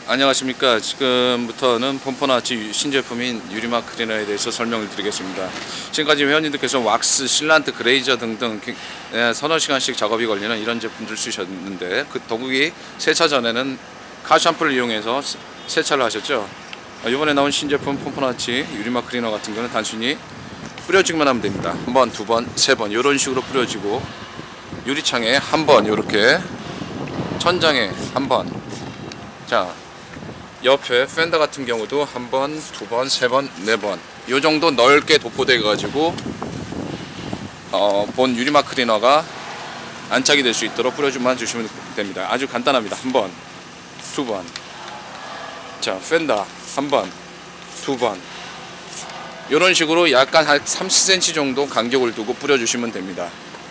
안녕하십니까. 지금부터는 폼포나치 신제품인 유리막 클리너에 대해서 설명을 드리겠습니다. 지금까지 회원님들께서 왁스, 실란트, 그레이저 등등 서너 시간씩 작업이 걸리는 이런 제품들 쓰셨는데 그 더욱이 세차 전에는 카샴푸를 이용해서 세차를 하셨죠. 이번에 나온 신제품 폼포나치 유리막 클리너 같은 경우는 단순히 뿌려주기만 하면 됩니다. 한 번, 두 번, 세 번 이런 식으로 뿌려지고 유리창에 한 번, 이렇게 천장에 한 번, 자 옆에 팬더 같은 경우도 한 번, 두 번, 세 번, 네 번 이 정도 넓게 도포돼 가지고 본 유리막 클리너가 안착이 될 수 있도록 뿌려주면 주시면 됩니다. 아주 간단합니다. 한 번, 두 번, 자 팬더 한 번, 두 번 이런 식으로 약간 한 30cm 정도 간격을 두고 뿌려주시면 됩니다.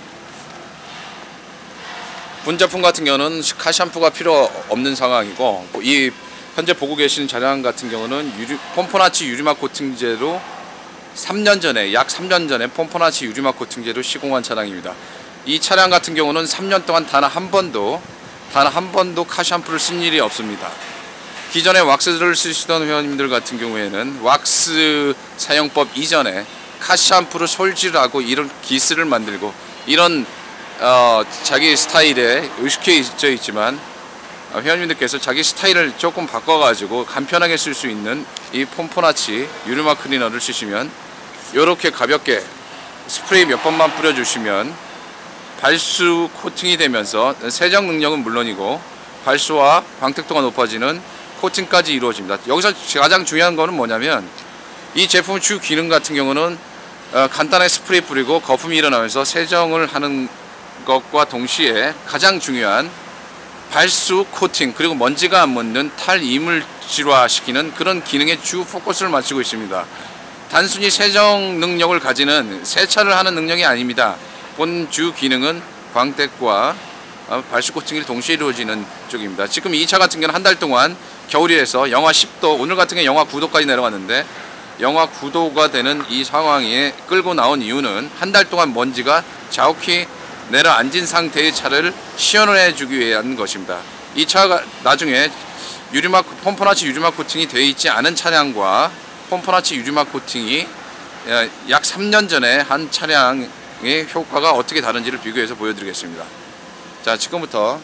분자품 같은 경우는 카샴푸가 필요 없는 상황이고, 이 현재 보고 계시는 차량 같은 경우는 폼포나치 유리막 코팅제로 3년 전에, 약 3년 전에 폼포나치 유리막 코팅제로 시공한 차량입니다. 이 차량 같은 경우는 3년 동안 단 한 번도 카샴푸를 쓴 일이 없습니다. 기존에 왁스를 쓰시던 회원님들 같은 경우에는 왁스 사용법 이전에 카샴푸를 솔질하고 이런 기스를 만들고 이런 자기 스타일에 의식해 있지만 회원님들께서 자기 스타일을 조금 바꿔가지고 간편하게 쓸 수 있는 이 폼포나치 유리막 클리너를 쓰시면 이렇게 가볍게 스프레이 몇 번만 뿌려주시면 발수 코팅이 되면서 세정 능력은 물론이고 발수와 광택도가 높아지는 코팅까지 이루어집니다. 여기서 가장 중요한 거는 뭐냐면 이 제품 주 기능 같은 경우는 간단하게 스프레이 뿌리고 거품이 일어나면서 세정을 하는 것과 동시에 가장 중요한 발수 코팅 그리고 먼지가 안 묻는 탈 이물질화 시키는 그런 기능에 주 포커스를 맞추고 있습니다. 단순히 세정 능력을 가지는 세차를 하는 능력이 아닙니다. 본 주 기능은 광택과 발수 코팅이 동시에 이루어지는 쪽입니다. 지금 이 차 같은 경우는 한 달 동안 겨울이라서 영하 10도, 오늘 같은 경우 영하 9도까지 내려갔는데 영하 9도가 되는 이 상황에 끌고 나온 이유는 한 달 동안 먼지가 자욱히 내려앉은 상태의 차를 시연을 해주기 위한 것입니다. 이 차가 나중에 폼포나치 유리막 코팅이 되어 있지 않은 차량과 폼포나치 유리막 코팅이 약 3년 전에 한 차량의 효과가 어떻게 다른지를 비교해서 보여드리겠습니다. 자, 지금부터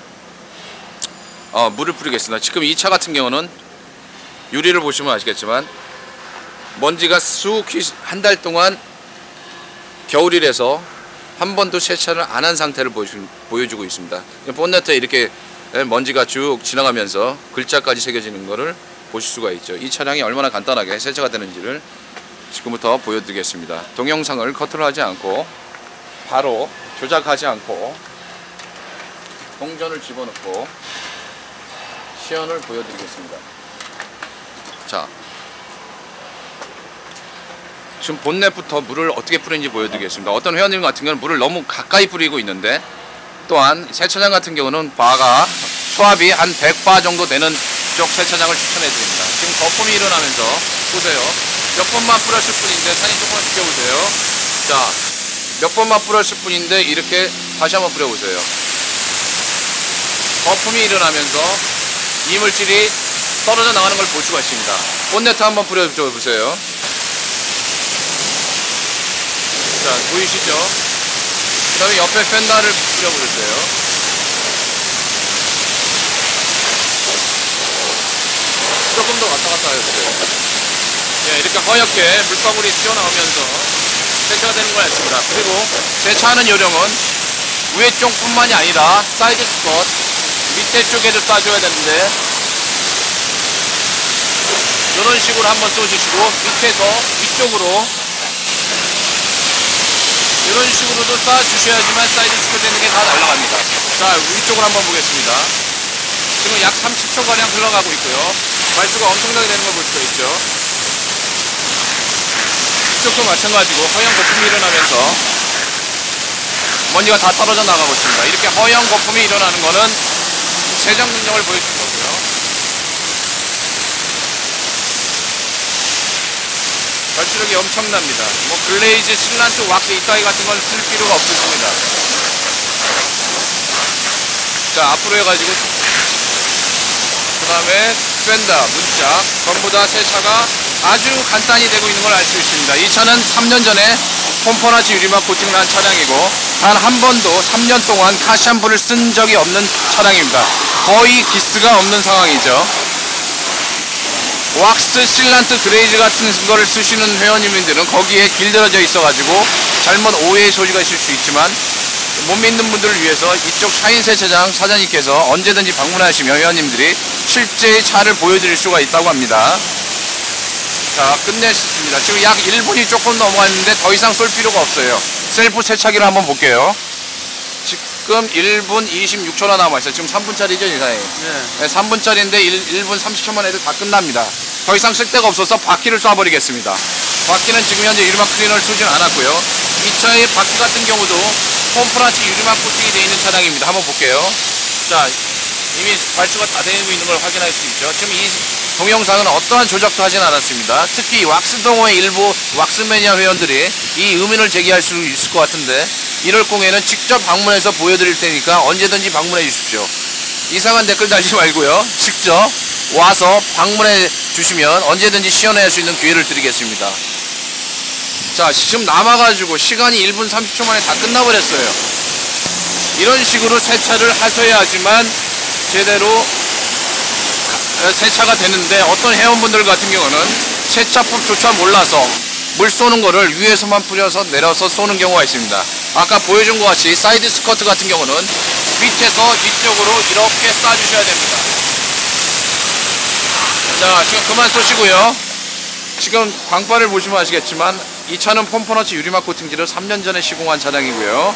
물을 뿌리겠습니다. 지금 이 차 같은 경우는 유리를 보시면 아시겠지만 먼지가 쑥히 한 달 동안 겨울이라서 한 번도 세차를 안 한 상태를 보여주고 있습니다. 본네트에 이렇게 먼지가 쭉 지나가면서 글자까지 새겨지는 것을 보실 수가 있죠. 이 차량이 얼마나 간단하게 세차가 되는지를 지금부터 보여드리겠습니다. 동영상을 커트하지 않고 바로 조작하지 않고 동전을 집어넣고 시연을 보여드리겠습니다. 자, 지금 본넷부터 물을 어떻게 뿌리는지 보여드리겠습니다. 어떤 회원님 같은 경우는 물을 너무 가까이 뿌리고 있는데, 또한 세차장 같은 경우는 수압이 한 100바 정도 되는 쪽 세차장을 추천해드립니다. 지금 거품이 일어나면서 보세요. 몇 번만 뿌렸을 뿐인데 사진 조금만 비켜보세요. 자, 몇 번만 뿌렸을 뿐인데 이렇게 다시 한번 뿌려보세요. 거품이 일어나면서 이물질이 떨어져 나가는 걸 볼 수가 있습니다. 본네트 한번 뿌려보세요. 자, 보이시죠? 그 다음에 옆에 팬더를 뿌려보세요. 조금 더 왔다 갔다 해주세요. 네, 이렇게 허옇게 물방울이 튀어나오면서 세차가 되는 걸 알습니다. 그리고 세차하는 요령은 위에 쪽뿐만이 아니라 사이드 스컷 밑에 쪽에도 쏴줘야 되는데 이런 식으로 한번 쏘주시고 밑에서 위쪽으로 이런 식으로도 쏴주셔야지만 사이드 스컷 되는 게 다 날아갑니다. 자, 위쪽으로 한번 보겠습니다. 지금 약 30초가량 흘러가고 있고요. 발수가 엄청나게 되는 걸 볼 수가 있죠. 이쪽도 마찬가지고 허연 거품이 일어나면서 먼지가 다 떨어져 나가고 있습니다. 이렇게 허연 거품이 일어나는 거는 세정 능력을 보여주는 거고요. 발수력이 엄청납니다. 뭐 글레이즈, 실란트, 왁스 이따위 같은 건 쓸 필요가 없습니다. 자, 앞으로 해가지고 그 다음에 펜더, 문짝 전부 다 세차가 아주 간단히 되고 있는 걸 알 수 있습니다. 이 차는 3년 전에 폼퍼나치 유리막 코팅을 한 차량이고 단 한 번도 3년 동안 카샴푸를 쓴 적이 없는 차량입니다. 거의 기스가 없는 상황이죠. 왁스, 실란트, 그레이즈 같은 거를 쓰시는 회원님들은 거기에 길들여져 있어가지고 잘못 오해의 소지가 있을 수 있지만 못 믿는 분들을 위해서 이쪽 샤인 세차장 사장님께서 언제든지 방문하시면 회원님들이 실제 차를 보여드릴 수가 있다고 합니다. 자, 끝냈습니다. 지금 약 1분이 조금 넘어갔는데 더 이상 쏠 필요가 없어요. 셀프 세차기를 한번 볼게요. 지금 1분 26초나 남아있어요. 지금 3분짜리죠, 이사님? 네. 3분짜리인데 1분 30초만 해도 다 끝납니다. 더 이상 쓸 데가 없어서 바퀴를 쏴버리겠습니다. 바퀴는 지금 현재 유리막 클리너를 쓰진 않았고요. 이 차의 바퀴 같은 경우도 폼프나치 유리막 코팅이 되어 있는 차량입니다. 한번 볼게요. 자, 이미 발수가 다 되고 있는 걸 확인할 수 있죠. 지금 이 동영상은 어떠한 조작도 하진 않았습니다. 특히 왁스 동호회 일부 왁스 매니아 회원들이 이 의문을 제기할 수 있을 것 같은데 1월 공에는 직접 방문해서 보여드릴 테니까 언제든지 방문해 주십시오. 이상한 댓글 달지 말고요. 직접 와서 방문해 주시면 언제든지 시연할 수 있는 기회를 드리겠습니다. 자, 지금 남아가지고 시간이 1분 30초 만에 다 끝나버렸어요. 이런 식으로 세차를 하셔야지만 제대로 세차가 되는데 어떤 회원분들 같은 경우는 세차법조차 몰라서 물 쏘는 거를 위에서만 뿌려서 내려서 쏘는 경우가 있습니다. 아까 보여준 것 같이 사이드 스커트 같은 경우는 밑에서 뒤쪽으로 이렇게 쏴주셔야 됩니다. 자, 지금 그만 쏘시고요. 지금 광발을 보시면 아시겠지만 이 차는 폼퍼너치 유리막 코팅지를 3년 전에 시공한 차량이고요.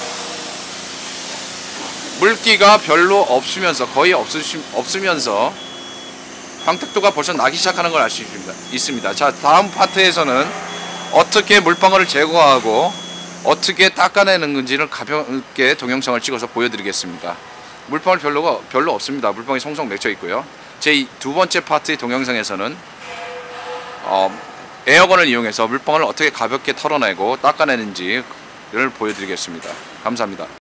물기가 별로 없으면서 거의 없으면서 광택도가 벌써 나기 시작하는 걸 알 수 있습니다. 자, 다음 파트에서는 어떻게 물방울을 제거하고 어떻게 닦아내는 건지를 가볍게 동영상을 찍어서 보여드리겠습니다. 물방울 별로 없습니다. 물방울이 송송 맺혀 있고요. 제 두 번째 파트의 동영상에서는 에어건을 이용해서 물방울을 어떻게 가볍게 털어내고 닦아내는지를 보여드리겠습니다. 감사합니다.